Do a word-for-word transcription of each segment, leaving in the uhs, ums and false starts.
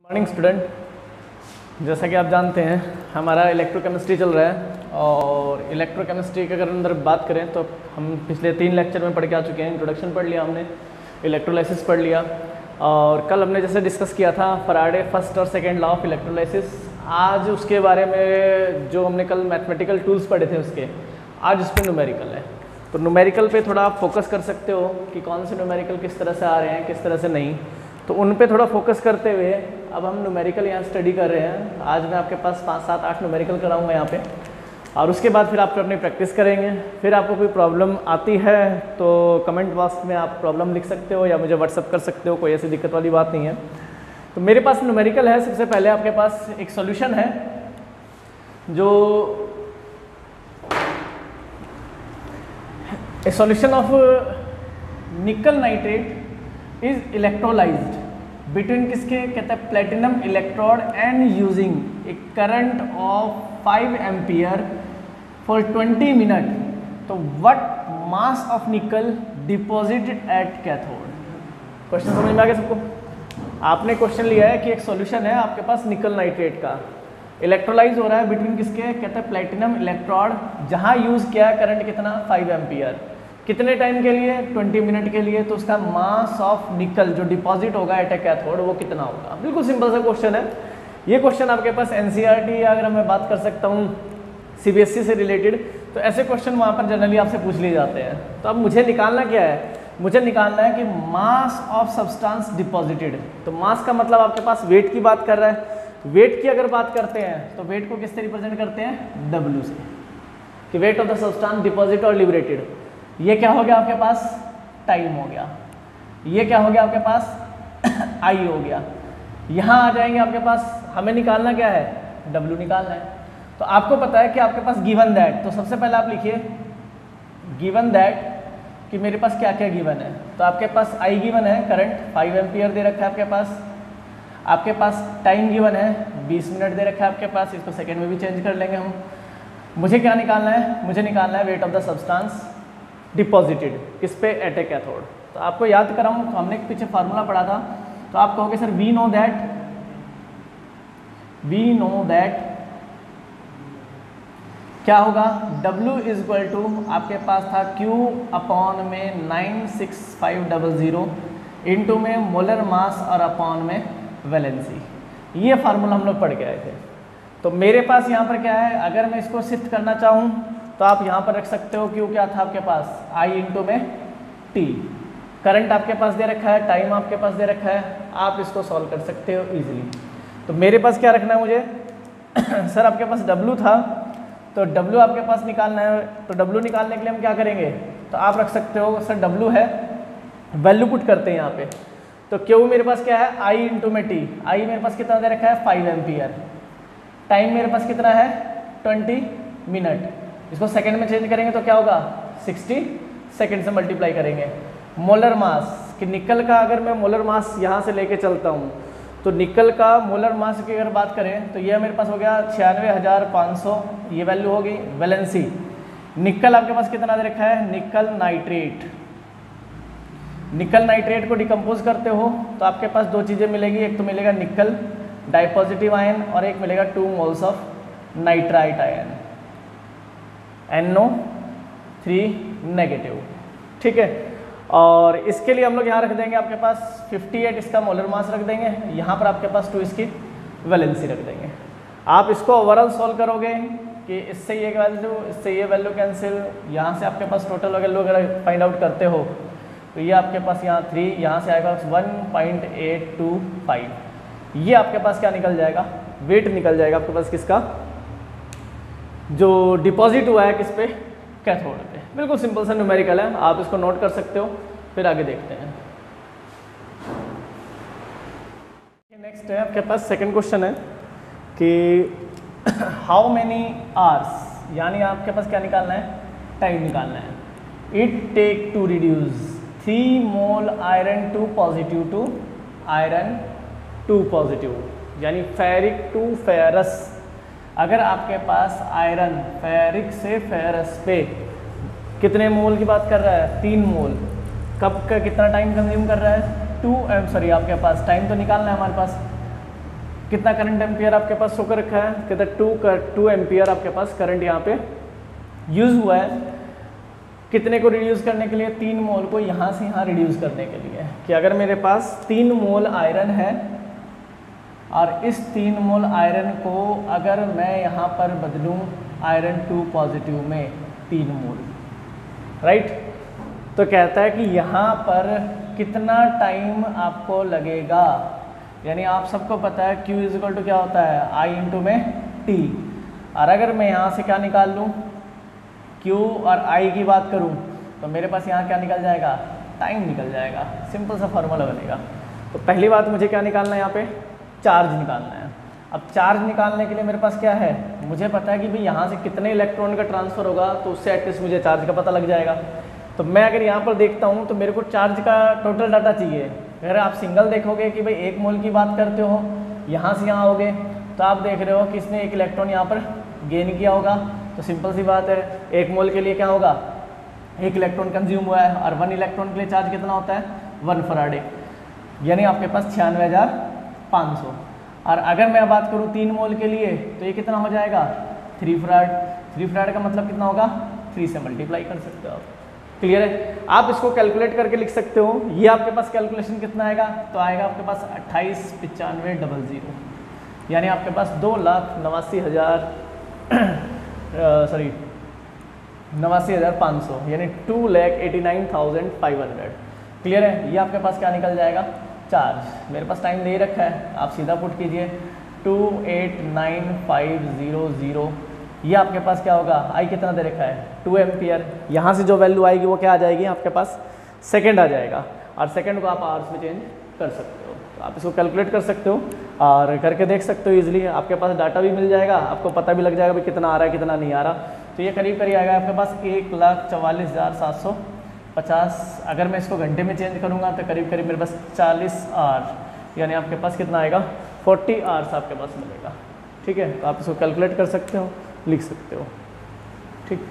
Morning student, जैसा कि आप जानते हैं हमारा इलेक्ट्रोकेमिस्ट्री चल रहा है और इलेक्ट्रोकेमिस्ट्री के अगर अंदर बात करें तो हम पिछले तीन लेक्चर में पढ़ के आ चुके हैं। इंट्रोडक्शन पढ़ लिया हमने, इलेक्ट्रोलाइसिस पढ़ लिया और कल हमने जैसे डिस्कस किया था फैराडे फर्स्ट और सेकंड लॉ ऑफ इलेक्ट्रोलाइसिस। आज उसके बारे में जो हमने कल मैथमेटिकल टूल्स पढ़े थे उसके, आज उस पर न्यूमेरिकल है। तो न्यूमेरिकल पे थोड़ा आप फोकस कर सकते हो कि कौन से न्यूमेरिकल किस तरह से आ रहे हैं, किस तरह से नहीं। तो उन पे थोड़ा फोकस करते हुए अब हम न्यूमेरिकल यहाँ स्टडी कर रहे हैं। आज मैं आपके पास पाँच सात आठ न्यूमेरिकल कराऊंगा यहाँ पे और उसके बाद फिर आप अपनी प्रैक्टिस करेंगे। फिर आपको कोई प्रॉब्लम आती है तो कमेंट बॉक्स में आप प्रॉब्लम लिख सकते हो या मुझे व्हाट्सअप कर सकते हो, कोई ऐसी दिक्कत वाली बात नहीं है। तो मेरे पास न्यूमेरिकल है। सबसे पहले आपके पास एक सोल्यूशन है जो a solution of nickel nitrate is electrolysed between किसके कहते हैं platinum electrode and using a current of five ampere for twenty minute. तो what mass of nickel deposited at cathode. Question समझ में आ गया सबको? आपने क्वेश्चन लिया है कि एक सॉल्यूशन है आपके पास निकल नाइट्रेट का, इलेक्ट्रोलाइज हो रहा है बिटवीन किसके कहते हैं प्लेटिनम इलेक्ट्रोड, जहां यूज किया है करंट कितना फाइव एम्पियर, कितने टाइम के लिए ट्वेंटी मिनट के लिए। तो उसका मास ऑफ निकल जो डिपॉजिट होगा एट ए कैथोड वो कितना होगा। बिल्कुल सिंपल सा क्वेश्चन है ये। क्वेश्चन आपके पास एनसीईआरटी या अगर मैं बात कर सकता हूँ सीबीएसई से रिलेटेड, तो ऐसे क्वेश्चन वहाँ पर जनरली आपसे पूछ लिए जाते हैं। तो अब मुझे निकालना क्या है, मुझे निकालना है कि मास ऑफ सब्सटेंस डिपॉजिटेड। तो मास का मतलब आपके पास वेट की बात कर रहा है। वेट की अगर बात करते हैं तो वेट को किससे रिप्रेजेंट करते हैं, डब्ल्यू से, कि weight of the substance deposit और लिबरेटेड। ये क्या हो गया आपके पास, टाइम हो गया। ये क्या हो गया आपके पास, आई हो गया। यहाँ आ जाएंगे आपके पास, हमें निकालना क्या है, डब्ल्यू निकालना है। तो आपको पता है कि आपके पास गिवन दैट, तो सबसे पहले आप लिखिए गिवन दैट कि मेरे पास क्या क्या गिवन है। तो आपके पास आई गिवन है, करंट फाइव एम्पियर दे रखा है आपके पास। आपके पास टाइम गिवन है बीस मिनट दे रखा है आपके पास, इसको सेकंड में भी चेंज कर लेंगे हम। मुझे क्या निकालना है, मुझे निकालना है weight of the substance deposited किस पे, एट ए कैथोड। तो आपको याद कराऊं तो हमने एक पीछे फार्मूला पढ़ा था। तो आप कहोगे sir we know that we know that क्या होगा, W इज इक्वल टू आपके पास था Q अपॉन में nine six five double zero into में मोलर मास और अपॉन में वैलेंसी। ये फार्मूला हम लोग पढ़ के आए थे। तो मेरे पास यहाँ पर क्या है, अगर मैं इसको शिफ्ट करना चाहूँ तो आप यहाँ पर रख सकते हो Q क्या था आपके पास, I इंटू में T। करंट आपके पास दे रखा है, टाइम आपके पास दे रखा है, आप इसको सॉल्व कर सकते हो इजीली। तो मेरे पास क्या रखना है मुझे सर आपके पास W था, तो W आपके पास निकालना है। तो W निकालने के लिए हम क्या करेंगे, तो आप रख सकते हो सर W है, वैल्यू पुट करते हैं यहाँ पे। तो Q मेरे पास क्या है, I इंटू में T। I मेरे पास कितना दे रखा है, फाइव एम्पियर। टाइम मेरे पास कितना है, ट्वेंटी मिनट। इसको सेकंड में चेंज करेंगे तो क्या होगा, सिक्सटी सेकंड से मल्टीप्लाई करेंगे। मोलर मास कि निकल का अगर मैं मोलर मास यहाँ से लेके चलता हूँ तो निकल का मोलर मास की अगर बात करें तो ये मेरे पास हो गया छियानवे हज़ार पाँच सौ, ये वैल्यू हो गई। वैलेंसी निकल आपके पास कितना दे रखा है, निकल नाइट्रेट। निकल नाइट्रेट को डिकम्पोज करते हो तो आपके पास दो चीज़ें मिलेगी, एक तो मिलेगा निकल डाइपॉजिटिव आयन और एक मिलेगा two moles of nitrite ion, N O three negative. ठीक है, और इसके लिए हम लोग यहाँ रख देंगे आपके पास फिफ्टी एट इसका मोलर मास रख देंगे, यहाँ पर आपके पास टू इसकी वैलेंसी रख देंगे। आप इसको ओवरऑल सॉल्व करोगे कि इससे ये वैल्यू इससे ये वैल्यू कैंसिल, यहाँ से आपके पास टोटल वैल्यू अगर फाइंड आउट करते हो तो ये आपके पास यहाँ थ्री, यहाँ से आएगा one point eight two five. ये आपके पास क्या निकल जाएगा, वेट निकल जाएगा आपके पास किसका, जो डिपॉजिट हुआ है किस पे, कैथोड पे। बिल्कुल सिंपल सा न्यूमेरिकल है, आप इसको नोट कर सकते हो। फिर आगे देखते हैं। नेक्स्ट है आपके पास सेकंड क्वेश्चन है कि हाउ मेनी आवर्स, यानी आपके पास क्या निकालना है, टाइम निकालना है। It take to reduce three mole iron two positive to iron two positive, यानी फेरिक टू फेरस। अगर आपके पास आयरन फेरिक से फेरस पे कितने मोल की बात कर रहा है, तीन मोल, कब का कितना टाइम कंज्यूम कर रहा है, टू एम सॉरी आपके पास टाइम तो निकालना है हमारे पास, कितना करंट एम्पियर आपके पास शो कर रखा है, कहता है टू कर टू एम्पियर आपके पास करंट यहाँ पे यूज हुआ है। कितने को रिड्यूस करने के लिए, तीन मोल को यहाँ से यहाँ रिड्यूस करने के लिए। कि अगर मेरे पास तीन मोल आयरन है और इस तीन मोल आयरन को अगर मैं यहाँ पर बदलूँ आयरन टू पॉजिटिव में तीन मोल, राइट, तो कहता है कि यहाँ पर कितना टाइम आपको लगेगा। यानी आप सबको पता है Q इज इक्वल टू क्या होता है, I इंटू में T। और अगर मैं यहाँ से क्या निकाल लूँ, Q और I की बात करूँ, तो मेरे पास यहाँ क्या निकल जाएगा, टाइम निकल जाएगा। सिंपल सा फॉर्मूला बनेगा। तो पहली बात मुझे क्या निकालना है, यहाँ पे चार्ज निकालना है। अब चार्ज निकालने के लिए मेरे पास क्या है, मुझे पता है कि भाई यहाँ से कितने इलेक्ट्रॉन का ट्रांसफ़र होगा, तो उससे एटलीस्ट मुझे चार्ज का पता लग जाएगा। तो मैं अगर यहाँ पर देखता हूँ तो मेरे को चार्ज का टोटल डाटा चाहिए। अगर आप सिंगल देखोगे कि भाई एक मोल की बात करते हो, यहाँ से यहाँ होगे, तो आप देख रहे हो कि इसने एक इलेक्ट्रॉन यहाँ पर गेन किया होगा। तो सिंपल सी बात है, एक मोल के लिए क्या होगा, एक इलेक्ट्रॉन कंज्यूम हुआ है, और वन इलेक्ट्रॉन के लिए चार्ज कितना होता है, वन फराडे, यानी आपके पास छियानवे हज़ार पाँच सौ। और अगर मैं बात करूँ तीन मोल के लिए, तो ये कितना हो जाएगा, थ्री फराड। थ्री फराड का मतलब कितना होगा, थ्री से मल्टीप्लाई कर सकते हो आप। क्लियर है। आप इसको कैलकुलेट करके लिख सकते हो। ये आपके पास कैलकुलेशन कितना आएगा, तो आएगा आपके पास अट्ठाईस पचानवे डबल ज़ीरो, यानी आपके पास दो लाख नवासी हज़ार सॉरी नवासी हज़ार पाँच सौ, यानी two lakh eighty nine thousand five hundred. Clear है। ये आपके पास क्या निकल जाएगा, चार्ज। मेरे पास टाइम दे रखा है, आप सीधा पुट कीजिए two eight nine five zero zero. ये आपके पास क्या होगा, आई कितना दे रखा है, टू एम्पियर। यहाँ से जो वैल्यू आएगी वो क्या आ जाएगी आपके पास, सेकंड आ जाएगा, और सेकंड को आप आवर्स में चेंज कर सकते हो। तो आप इसको कैलकुलेट कर सकते हो और करके देख सकते हो इजीली। आपके पास डाटा भी मिल जाएगा, आपको पता भी लग जाएगा भाई कितना आ रहा है कितना नहीं आ रहा। तो ये करीब करीब आएगा आपके पास एक लाख चवालीस हज़ार सात सौ पचास। अगर मैं इसको घंटे में चेंज करूँगा तो करीब करीब मेरे पास चालीस आवर, यानी आपके पास कितना आएगा, फोर्टी आवर्स आपके पास मिलेगा। ठीक है, तो आप इसको कैलकुलेट कर सकते हो, लिख सकते हो। ठीक,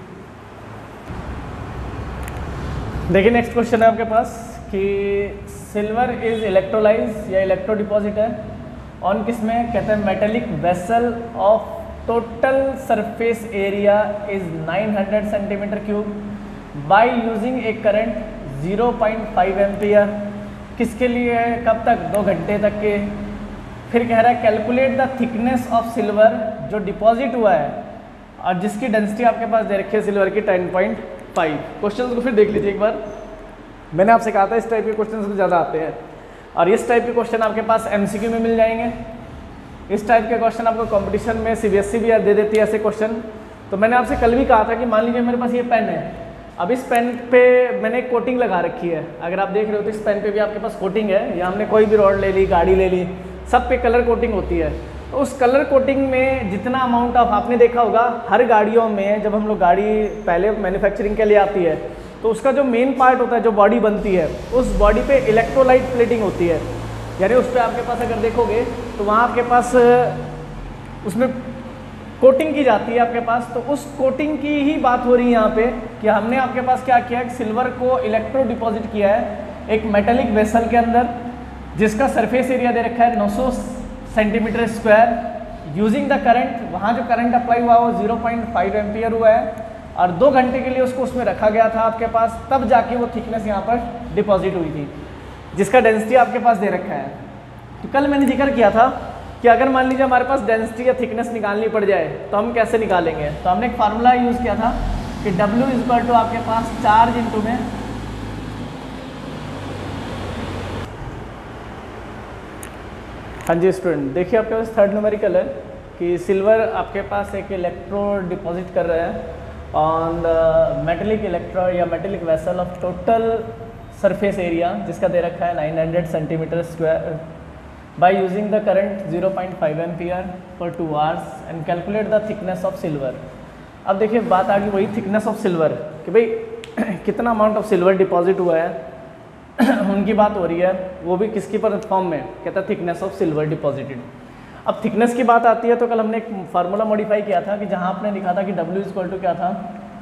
देखिए नेक्स्ट क्वेश्चन है आपके पास कि सिल्वर इज इलेक्ट्रोलाइज या इलेक्ट्रो डिपॉजिट है ऑन किस में, कहते हैं metallic vessel of total surface area is nine hundred centimetre cube by using a current zero point five ampere. किसके लिए है, कब तक, दो घंटे तक के। फिर कह रहा है calculate the thickness of silver जो डिपॉजिट हुआ है और जिसकी डेंसिटी आपके पास दे रखी है सिल्वर की टेन पॉइंट फाइव। क्वेश्चन को फिर देख लीजिए एक बार। मैंने आपसे कहा था इस टाइप के क्वेश्चन ज़्यादा आते हैं, और इस टाइप के क्वेश्चन आपके पास एमसीक्यू में मिल जाएंगे। इस टाइप के क्वेश्चन आपको कंपटीशन में सीबीएसई भी दे देती है ऐसे क्वेश्चन। तो मैंने आपसे कल भी कहा था कि मान लीजिए मेरे पास ये पेन है, अब इस पेन पे मैंने एक कोटिंग लगा रखी है। अगर आप देख रहे हो तो इस पेन पे भी आपके पास कोटिंग है, या हमने कोई भी रॉड ले ली, गाड़ी ले ली, सब पे कलर कोटिंग होती है। तो उस कलर कोटिंग में जितना अमाउंट ऑफ, आपने देखा होगा हर गाड़ियों में जब हम लोग गाड़ी पहले मैन्युफैक्चरिंग के लिए आती है तो उसका जो मेन पार्ट होता है, जो बॉडी बनती है, उस बॉडी पे इलेक्ट्रोलाइट प्लेटिंग होती है। यानी उस पर आपके पास अगर देखोगे तो वहाँ आपके पास उसमें कोटिंग की जाती है आपके पास। तो उस कोटिंग की ही बात हो रही है यहाँ पे कि हमने आपके पास क्या किया है, सिल्वर को इलेक्ट्रो डिपॉजिट किया है एक मेटेलिक वेसल के अंदर, जिसका सरफेस एरिया दे रखा है नौ सौ centimetre square. Using the current, वहाँ जो करंट अप्लाई हुआ वो ज़ीरो पॉइंट फाइव एम्पियर हुआ है, और दो घंटे के लिए उसको उसमें रखा गया था आपके पास, तब जाके वो थिकनेस यहाँ पर डिपॉजिट हुई थी, जिसका डेंसिटी आपके पास दे रखा है। तो कल मैंने जिक्र किया था कि अगर मान लीजिए हमारे पास डेंसिटी या थिकनेस निकालनी पड़ जाए तो हम कैसे निकालेंगे। तो हमने एक फार्मूला यूज़ किया था कि W इज इक्वल टू आपके पास चार्ज इंटू में हाँ जी स्टूडेंट, देखिए आपके पास थर्ड न्यूमेरिकल है कि सिल्वर आपके पास एक इलेक्ट्रो डिपॉजिट कर रहा है ऑन द मेटेलिक इलेक्ट्रो या metallic vessel of total surface area, जिसका दे रखा है nine hundred centimetre square, by using the current zero point five ampere for two hours and calculate the thickness of silver. अब देखिए बात आ गई वही थिकनेस ऑफ सिल्वर कि भाई कितना अमाउंट ऑफ सिल्वर डिपॉजिट हुआ है उनकी बात हो रही है, वो भी किसकी पर फॉर्म में, कहता है थिकनेस ऑफ सिल्वर डिपॉजिटेड। अब थिकनेस की बात आती है तो कल हमने एक फार्मूला मॉडिफाई किया था कि जहाँ आपने लिखा था कि W इज इक्वल टू क्या था,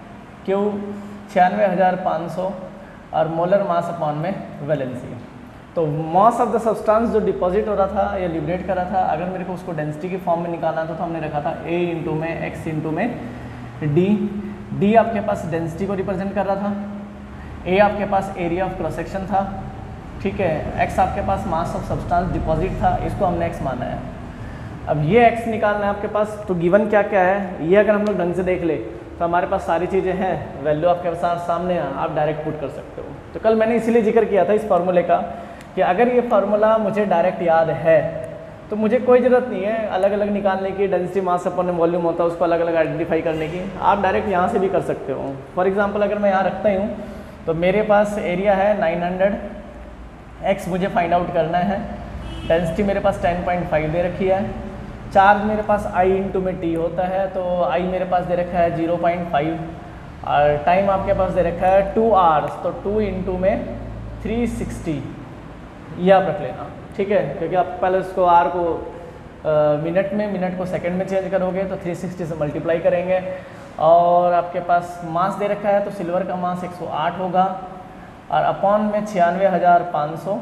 क्यू छियानवे हज़ार पाँच सौ और मोलर मास अपॉन में वैलेंसी। तो मॉस ऑफ द सब्सटेंस जो डिपॉजिट हो रहा था या लिबरेट कर रहा था, अगर मेरे को उसको डेंसिटी की फॉर्म में निकालना था तो हमने रखा था ए इंटू में एक्स इंटू में डी। डी आपके पास डेंसिटी को रिप्रेजेंट कर रहा था, ए आपके पास एरिया ऑफ क्रॉस सेक्शन था, ठीक है, एक्स आपके पास मास ऑफ सब्सटेंस डिपॉजिट था, इसको हमने एक्स माना है। अब ये एक्स निकालना है आपके पास, तो गिवन क्या क्या है ये अगर हम लोग ढंग से देख ले तो हमारे पास सारी चीज़ें हैं, वैल्यू आपके पास सामने है, आप डायरेक्ट पुट कर सकते हो। तो कल मैंने इसीलिए जिक्र किया था इस फार्मूले का कि अगर ये फार्मूला मुझे डायरेक्ट याद है तो मुझे कोई ज़रूरत नहीं है अलग अलग निकालने की, डेंसिटी मास अपॉन वॉल्यूम होता है उसको अलग अलग आइडेंटिफाई करने की, आप डायरेक्ट यहाँ से भी कर सकते हो। फॉर एग्जांपल अगर मैं यहाँ रखता हूँ तो मेरे पास एरिया है नाइन हंड्रेड, एक्स मुझे फाइंड आउट करना है, डेंसिटी मेरे पास टेन पॉइंट फाइव दे रखी है, चार्ज मेरे पास आई इंटू में टी होता है, तो आई मेरे पास दे रखा है ज़ीरो पॉइंट फाइव, और टाइम आपके पास दे रखा है टू आवर्स, तो टू इंटू में थ्री सिक्सटी, ये आप रख लेना, ठीक है, क्योंकि आप पहले उसको आर को आ, मिनट में, मिनट को सेकंड में चेंज करोगे तो थ्री सिक्सटी से मल्टीप्लाई करेंगे। और आपके पास मास दे रखा है तो सिल्वर का मास एक सौ आठ होगा, और अपॉन में छियानवे हज़ार पाँच सौ,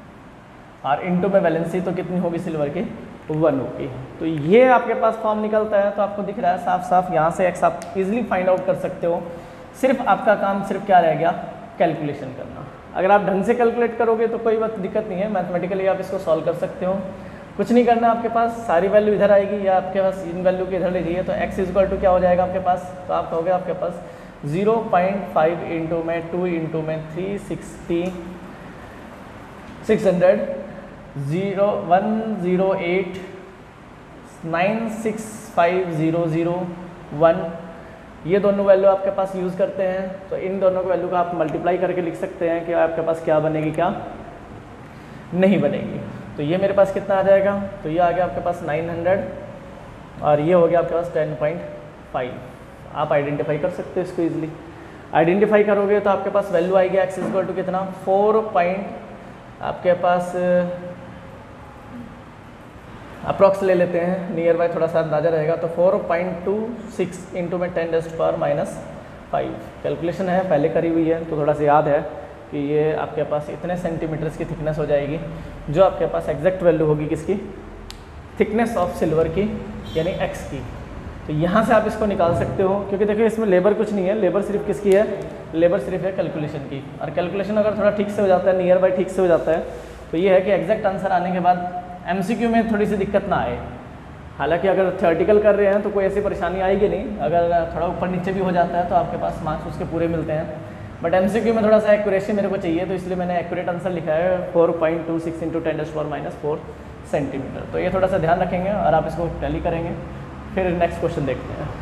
और इंटू में वैलेंसी तो कितनी होगी सिल्वर की, वन होगी। तो ये आपके पास फॉर्म निकलता है, तो आपको दिख रहा है साफ साफ, यहाँ से एक्स आप इजीली फाइंड आउट कर सकते हो। सिर्फ आपका काम सिर्फ क्या रह गया, कैलकुलेशन करना। अगर आप ढंग से कैलकुलेट करोगे तो कोई बात दिक्कत नहीं है, मैथमेटिकली आप इसको सॉल्व कर सकते हो। कुछ नहीं करना, आपके पास सारी वैल्यू इधर आएगी या आपके पास इन वैल्यू के इधर लीजिए, तो एक्स इक्वल टू क्या हो जाएगा आपके पास, तो आप कहोगे आपके पास ज़ीरो पॉइंट फाइव इंटू में टू इंटू में three sixty six hundred zero one zero eight nine six five zero zero one, ये दोनों वैल्यू आपके पास यूज़ करते हैं, तो इन दोनों की वैल्यू का आप मल्टीप्लाई करके लिख सकते हैं कि आपके पास क्या बनेगी क्या नहीं बनेगी। तो ये मेरे पास कितना आ जाएगा, तो ये आ गया आपके पास नाइन हंड्रेड, और ये हो गया आपके पास टेन पॉइंट फाइव। आप आइडेंटिफाई कर सकते हो इसको इजीली, आइडेंटिफाई करोगे तो आपके पास वैल्यू आएगी एक्स इक्वल टू कितना, फोर पॉइंट आपके पास अप्रॉक्स ले लेते हैं, नियर बाय थोड़ा सा अंदाजा रहेगा, तो four point two six into में टेन डेस्ट पर माइनस फाइव। कैलकुलेशन है पहले करी हुई है, तो थोड़ा सा याद है कि ये आपके पास इतने सेंटीमीटर्स की थिकनेस हो जाएगी, जो आपके पास एग्जैक्ट वैल्यू होगी किसकी, थिकनेस ऑफ सिल्वर की, यानी एक्स की। तो यहाँ से आप इसको निकाल सकते हो, क्योंकि देखिए इसमें लेबर कुछ नहीं है, लेबर सिर्फ किसकी है, लेबर सिर्फ है कैलकुलेशन की। और कैलकुलेशन अगर थोड़ा ठीक से हो जाता है, नियर बाय ठीक से हो जाता है, तो ये है कि एग्जैक्ट आंसर आने के बाद एमसीक्यू में थोड़ी सी दिक्कत ना आए। हालांकि अगर थ्योरेटिकल कर रहे हैं तो कोई ऐसी परेशानी आएगी नहीं, अगर थोड़ा ऊपर नीचे भी हो जाता है तो आपके पास मार्क्स उसके पूरे मिलते हैं। बट एमसीक्यू में थोड़ा सा एक्यूरेसी मेरे को चाहिए, तो इसलिए मैंने एक्यूरेट आंसर लिखा है four point two six into ten डेस्ट पावर माइनस फोर सेंटीमीटर। तो ये थोड़ा सा ध्यान रखेंगे और आप इसको टैली करेंगे। फिर नेक्स्ट क्वेश्चन देखते हैं।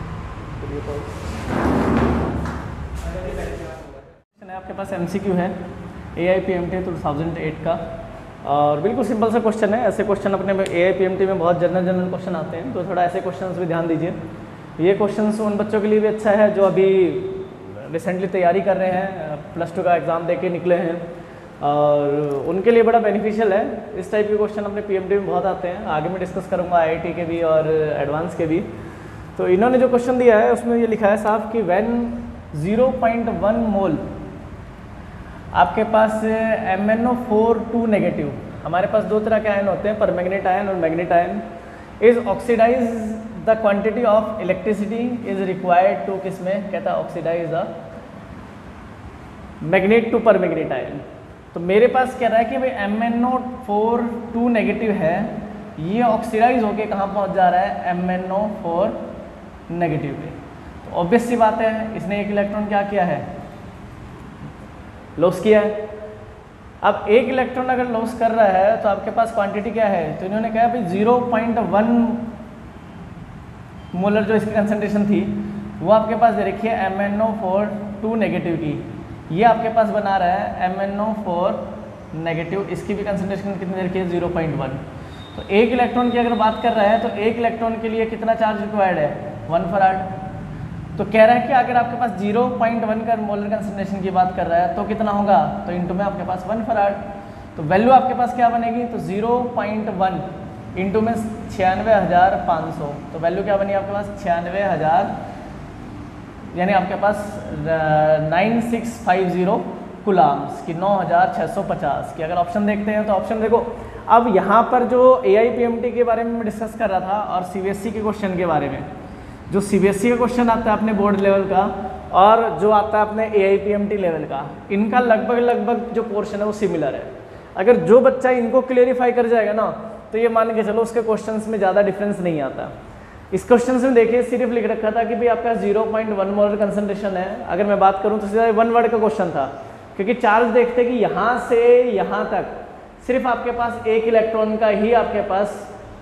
आपके पास एमसीक्यू है A I P M T two thousand eight का, और बिल्कुल सिंपल सा क्वेश्चन है। ऐसे क्वेश्चन अपने A I P M T में बहुत जनरल जनरल क्वेश्चन आते हैं, तो थोड़ा ऐसे क्वेश्चंस भी ध्यान दीजिए। ये क्वेश्चंस उन बच्चों के लिए भी अच्छा है जो अभी रिसेंटली तैयारी कर रहे हैं, प्लस टू का एग्ज़ाम दे के निकले हैं, और उनके लिए बड़ा बेनिफिशियल है। इस टाइप के क्वेश्चन अपने पी एम टी में बहुत आते हैं, आगे मैं डिस्कस करूँगा आई आई टी के भी और एडवांस के भी। तो इन्होंने जो क्वेश्चन दिया है उसमें ये लिखा है साफ कि when zero point one mole आपके पास M N O four two negative, हमारे पास दो तरह के आयन होते हैं, परमैंगनेट आयन और manganate ion, is oxidise the quantity of electricity is required to, किसमें कहता है oxidise the manganate to permanganate ion. तो मेरे पास कह रहा है कि भाई M N O four two negative है, ये ऑक्सीडाइज होके कहाँ पहुँच जा रहा है, M N O four negative पे। तो ऑब्वियस सी बात है, इसने एक इलेक्ट्रॉन क्या किया है, लॉस किया है। अब एक इलेक्ट्रॉन अगर लॉस कर रहा है तो आपके पास क्वांटिटी क्या है, तो इन्होंने कहा भाई ज़ीरो पॉइंट वन मोलर जो इसकी कंसंट्रेशन थी वो आपके पास दे रखी है M N O four two negative की, ये आपके पास बना रहा है M N O four negative, इसकी भी कंसंट्रेशन कितनी दे रखी है, ज़ीरो पॉइंट वन। तो एक इलेक्ट्रॉन की अगर बात कर रहा है तो एक इलेक्ट्रॉन के लिए कितना चार्ज रिक्वायर्ड है, वन फराड। तो कह रहा है कि अगर आपके पास ज़ीरो पॉइंट वन का मोलर कंसंट्रेशन की बात कर रहा है तो कितना होगा, तो इंटू में आपके पास वन फराड। तो वैल्यू आपके पास क्या बनेगी, तो ज़ीरो पॉइंट वन इंटू में छियानवे हज़ार पाँच सौ, तो वैल्यू क्या बनी आपके पास, छियानवे हज़ार, यानी आपके पास nine six five zero coulombs की नौ हज़ार छः सौ पचास की। अगर ऑप्शन देखते हैं तो ऑप्शन देखो, अब यहाँ पर जो A I P M T के बारे में मैं डिस्कस कर रहा था और सी बी एस ई के क्वेश्चन के बारे में, जो सी बी एस ई का क्वेश्चन आता है अपने बोर्ड लेवल का और जो आता है अपने A I P M T level का, इनका लगभग लगभग जो पोर्शन है वो सिमिलर है। अगर जो बच्चा इनको क्लियरिफाई कर जाएगा ना तो ये मान के चलो उसके क्वेश्चंस में ज़्यादा डिफरेंस नहीं आता। इस क्वेश्चन में देखिए सिर्फ लिख रखा था कि भाई आपका zero point one molar concentration है। अगर मैं बात करूँ तो सीधा वन वर्ड का क्वेश्चन था, क्योंकि चार्ज देखते कि यहाँ से यहाँ तक सिर्फ आपके पास एक इलेक्ट्रॉन का ही आपके पास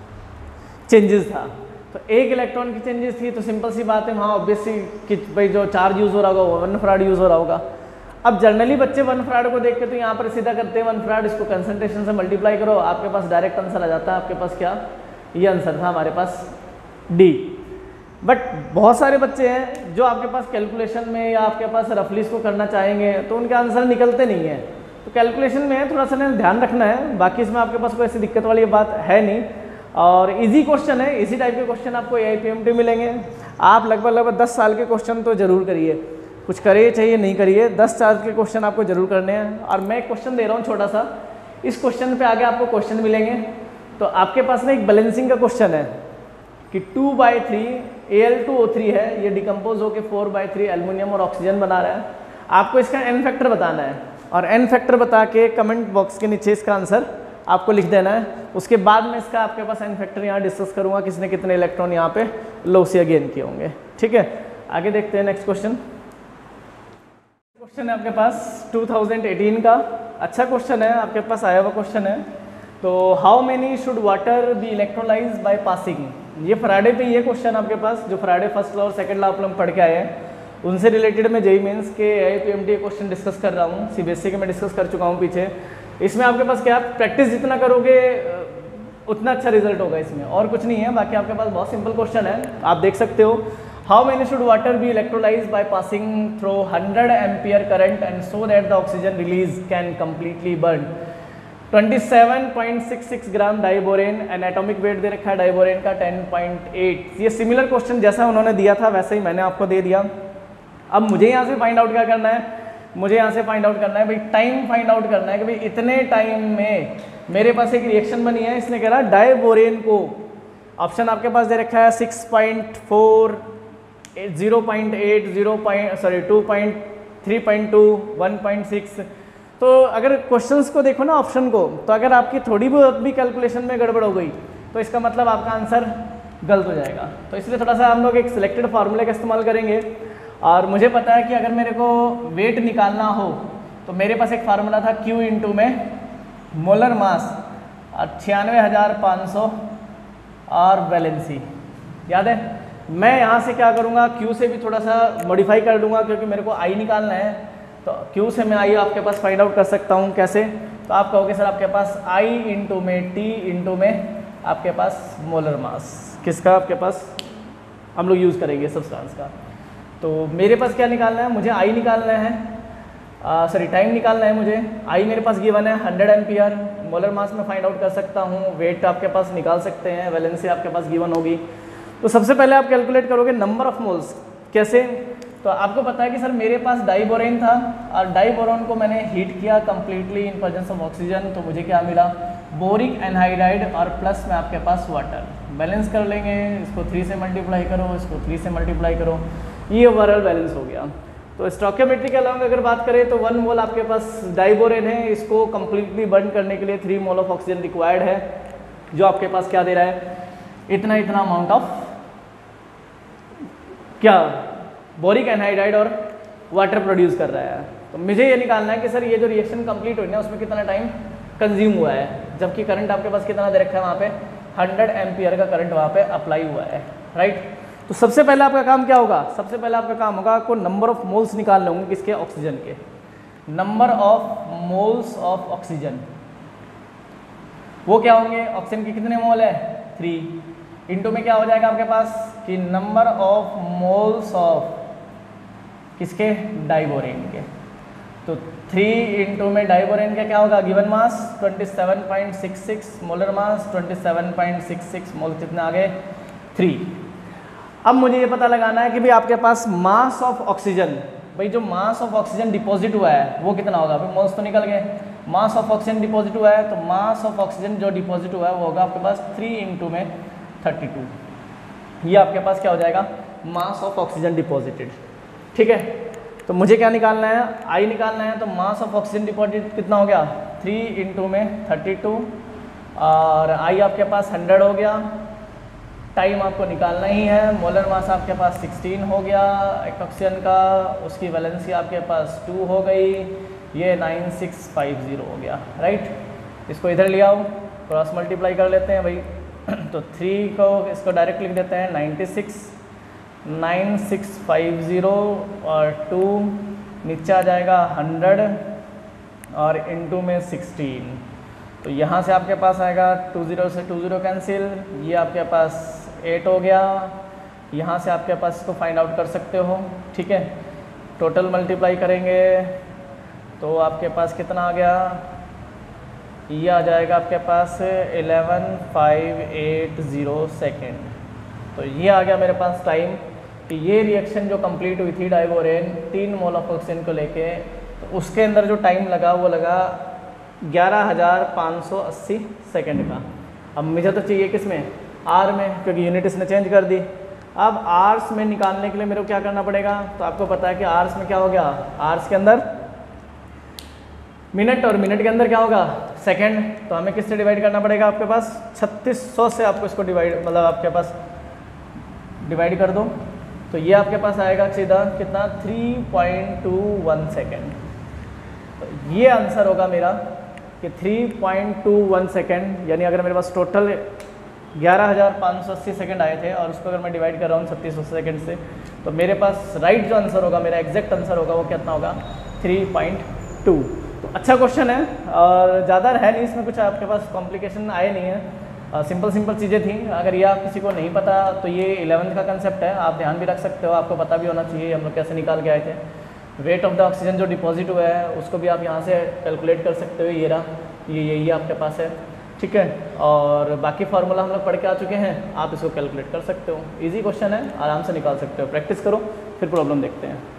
चेंजेस था। तो एक इलेक्ट्रॉन की चेंजेस थी तो सिंपल सी बात है वहाँ ऑब्वियसली कि भाई जो चार्ज यूज़ हो रहा होगा वो वन फराड यूज़ हो रहा होगा। अब जनरली बच्चे वन फराड को देख के तो यहाँ पर सीधा करते हैं वन फराड, इसको कंसंट्रेशन से मल्टीप्लाई करो, आपके पास डायरेक्ट आंसर आ जाता है। आपके पास क्या, ये आंसर था हमारे पास डी। बट बहुत सारे बच्चे हैं जो आपके पास कैलकुलेशन में या आपके पास रफली इसको करना चाहेंगे तो उनके आंसर निकलते नहीं है। तो कैलकुलेशन में थोड़ा सा ध्यान रखना है, बाकी इसमें आपके पास कोई ऐसी दिक्कत वाली बात है नहीं। और इजी क्वेश्चन है, इसी टाइप के क्वेश्चन आपको A I P M T मिलेंगे। आप लगभग लगभग दस साल के क्वेश्चन तो जरूर करिए, कुछ करिए चाहिए नहीं करिए, दस साल के क्वेश्चन आपको जरूर करने हैं। और मैं एक क्वेश्चन दे रहा हूँ छोटा सा, इस क्वेश्चन पे आगे आपको क्वेश्चन मिलेंगे। तो आपके पास ना एक बैलेंसिंग का क्वेश्चन है कि two by three A L two O three है, ये डिकम्पोज होकर फोर बाई थ्री एल्युमिनियम और ऑक्सीजन बना रहा है। आपको इसका एन फैक्टर बताना है और एन फैक्टर बता के कमेंट बॉक्स के नीचे इसका आंसर आपको लिख देना है। उसके बाद में इसका आपके पास एन फैक्टर यहाँ डिस्कस करूँगा, किसने कितने इलेक्ट्रॉन यहाँ पे लॉस या गेन किए होंगे। ठीक है, आगे देखते हैं नेक्स्ट क्वेश्चन। क्वेश्चन है आपके पास टू थाउजेंड एटीन का, अच्छा क्वेश्चन है, आपके पास आया हुआ क्वेश्चन है। तो how many should water be electrolyse by passing, ये फ्राइडे पे ये क्वेश्चन आपके पास, जो फ्राइडे फर्स्ट लॉ और सेकंड लॉ आप लोग पढ़ के आए हैं उनसे रिलेटेड मैं जेई मेंस के A I P M T question discuss कर रहा हूँ। सी बी एस ई के मैं डिस्कस कर चुका हूँ पीछे। इसमें आपके पास क्या, प्रैक्टिस जितना करोगे उतना अच्छा रिजल्ट होगा इसमें, और कुछ नहीं है। बाकी आपके पास बहुत सिंपल क्वेश्चन है, आप देख सकते हो। How many should water be electrolyse by passing through hundred ampere current and so that the oxygen release can completely burn. सत्ताईस point six six gram diborane and atomic weight दे रखा है diborane का टेन पॉइंट एट। ये similar question जैसा उन्होंने दिया था वैसे ही मैंने आपको दे दिया। अब मुझे यहाँ से फाइंड आउट क्या करना है, मुझे यहाँ से फाइंड आउट करना है भाई टाइम फाइंड आउट करना है कि भाई इतने टाइम में मेरे पास एक रिएक्शन बनी है, इसने कह रहा डाइबोरेन को, ऑप्शन आपके पास दे रखा है six point four, zero point eight, zero point sorry two point three point two, one point six. तो अगर क्वेश्चंस को देखो ना ऑप्शन को, तो अगर आपकी थोड़ी बहुत भी कैलकुलेशन में गड़बड़ हो गई तो इसका मतलब आपका आंसर गलत हो जाएगा। तो इसलिए थोड़ा सा हम लोग एक सिलेक्टेड फार्मूले का इस्तेमाल करेंगे। और मुझे पता है कि अगर मेरे को वेट निकालना हो तो मेरे पास एक फार्मूला था Q इंटू में मोलर मास और छियानवे हज़ार पाँच सौ और वैलेंसी, याद है। मैं यहाँ से क्या करूँगा, Q से भी थोड़ा सा मॉडिफाई कर लूँगा क्योंकि मेरे को I निकालना है। तो Q से मैं I आपके पास फाइंड आउट कर सकता हूँ, कैसे। तो आप कहोगे सर आपके पास I इंटू में T इंटू में आपके पास मोलर मास, किसका आपके पास हम लोग यूज़ करेंगे सब्सटेंस का। तो मेरे पास क्या निकालना है, मुझे आई निकालना है, सॉरी टाइम निकालना है मुझे। आई मेरे पास गिवन है हंड्रेड एम्पियर, मोलर मास में फाइंड आउट कर सकता हूँ, वेट आपके पास निकाल सकते हैं, वैलेंसी आपके पास गिवन होगी। तो सबसे पहले आप कैलकुलेट करोगे नंबर ऑफ मोल्स, कैसे। तो आपको पता है कि सर मेरे पास डाइबोरेन था और डाइबोरेन को मैंने हीट किया completely in presence of oxygen, तो मुझे क्या मिला, बोरिक एनहाइड्राइड और प्लस में आपके पास वाटर। बैलेंस कर लेंगे, इसको थ्री से मल्टीप्लाई करो, इसको थ्री से मल्टीप्लाई करो, ये ओवरऑल बैलेंस हो गया। तो स्टोइकियोमेट्रिक अलाउंग अगर बात करें तो वन मोल आपके पास डाइबोरेन है, इसको कम्प्लीटली बर्न करने के लिए three mole of oxygen required है, जो आपके पास क्या दे रहा है, इतना इतना अमाउंट ऑफ क्या बोरिक एनहाइड्राइड और वाटर प्रोड्यूस कर रहा है। तो मुझे ये निकालना है कि सर ये जो रिएक्शन कंप्लीट हुई ना उसमें कितना टाइम कंज्यूम हुआ है, जबकि करंट आपके पास कितना दे रखा है, वहाँ पे हंड्रेड एम्पियर का करंट वहाँ पे अप्लाई हुआ है, राइट। तो सबसे पहले आपका काम क्या होगा, सबसे पहले आपका काम होगा आपको नंबर ऑफ मोल्स निकालने होंगे, किसके, ऑक्सीजन के। Number of moles of oxygen वो क्या होंगे, ऑक्सीजन के कितने मोल है, थ्री, इंटू में क्या हो जाएगा आपके पास कि नंबर ऑफ मोल्स ऑफ किसके, डाइबोरेन के। तो थ्री इंटू में डाइबोरेन का क्या होगा, गिवन मास सत्ताईस point six six, molar mass सत्ताईस पॉइंट सिक्स सिक्स, मोल कितने आ गए, थ्री। अब मुझे ये पता लगाना है कि भाई आपके पास मास ऑफ ऑक्सीजन भाई जो मास ऑफ ऑक्सीजन डिपॉजिट हुआ है वो कितना होगा, भाई मोल्स तो निकल गए, मास ऑफ ऑक्सीजन डिपॉजिट हुआ है तो मास ऑफ ऑक्सीजन जो डिपॉजिट हुआ है वो होगा आपके पास थ्री इंटू में थर्टी टू, ये आपके पास क्या हो जाएगा, मास ऑफ ऑक्सीजन डिपॉजिटेड। ठीक है, तो मुझे क्या निकालना है, आई निकालना है, तो मास ऑफ ऑक्सीजन डिपॉजिट कितना हो गया, थ्री इंटू में थर्टी टू, और आई आपके पास हंड्रेड हो गया, टाइम आपको निकालना ही है, मोलर मास आपके पास सिक्सटीन हो गया एक ऑक्सीजन का, उसकी वैलेंसी आपके पास टू हो गई, ये नाइन सिक्स फाइव ज़ीरो हो गया, राइट। इसको इधर ले आओ, क्रॉस मल्टीप्लाई कर लेते हैं भाई, तो थ्री को इसको डायरेक्ट लिख देते हैं, ninety six, nine six five zero और टू नीचे आ जाएगा हंड्रेड और इनटू में सिक्सटीन, तो यहाँ से आपके पास आएगा टू ज़ीरो से टू ज़ीरो कैंसिल, ये आपके पास एट हो गया, यहाँ से आपके पास इसको फाइंड आउट कर सकते हो। ठीक है, टोटल मल्टीप्लाई करेंगे तो आपके पास कितना आ गया, ये आ जाएगा आपके पास eleven five eight zero second. तो ये आ गया मेरे पास टाइम कि ये रिएक्शन जो कंप्लीट हुई थी डाइवोरेन तीन मोल ऑफ ऑक्सीजन को लेके, तो उसके अंदर जो टाइम लगा वो लगा ग्यारह हज़ार पाँच सौ अस्सी सेकेंड का। अब मुझे तो चाहिए किस में, आर में, क्योंकि यूनिट इसने चेंज कर दी। अब आर्स में निकालने के लिए मेरे को क्या करना पड़ेगा, तो आपको पता है कि आर्स में क्या हो गया, आर्स के अंदर मिनट और मिनट के अंदर क्या होगा, सेकंड, तो हमें किससे डिवाइड करना पड़ेगा, आपके पास छत्तीस सौ से आपको इसको डिवाइड, मतलब आपके पास डिवाइड कर दो, तो ये आपके पास आएगा सीधा कितना, three point two one second. तो ये आंसर होगा मेरा कि three point two one second, यानी अगर मेरे पास टोटल ग्यारह हज़ार पाँच सौ अस्सी सेकेंड आए थे और उसको अगर मैं डिवाइड कर रहा हूँ छत्तीस सौ सेकेंड से, तो मेरे पास राइट जो आंसर होगा, मेरा एग्जैक्ट आंसर होगा वो कितना होगा, थ्री पॉइंट टू। तो अच्छा क्वेश्चन है और ज़्यादा है नहीं, इसमें कुछ आपके पास कॉम्प्लिकेशन आए नहीं है, सिंपल सिंपल चीज़ें थी। अगर ये आप किसी को नहीं पता तो ये इलेवंथ का कंसेप्ट है, आप ध्यान भी रख सकते हो, आपको पता भी होना चाहिए हम लोग कैसे निकाल के आए थे। वेट ऑफ द ऑक्सीजन जो डिपॉजिट हुआ है उसको भी आप यहाँ से कैलकुलेट कर सकते हो, ये रहा, ये यही आपके पास है। ठीक है, और बाकी फार्मूला हम लोग पढ़ के आ चुके हैं, आप इसको कैलकुलेट कर सकते हो। इजी क्वेश्चन है, आराम से निकाल सकते हो, प्रैक्टिस करो फिर प्रॉब्लम देखते हैं।